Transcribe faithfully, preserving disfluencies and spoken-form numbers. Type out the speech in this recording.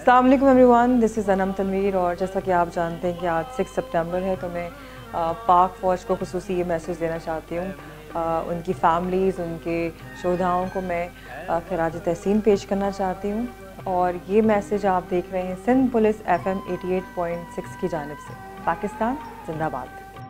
अस्सलाम वालेकुम everyone, this is Anam Tanvir. और जैसा कि आप जानते हैं कि आज सिक्स सितंबर है, तो मैं पाक फ़ौज को खुसूसी ये मैसेज देना चाहती हूँ। उनकी फैमिलीज़, उनके शोधाओं को मैं खराज तहसीन पेश करना चाहती हूँ। और ये मैसेज आप देख रहे हैं Sindh police F M eighty eight point six की जानिब से। पाकिस्तान जिंदाबाद।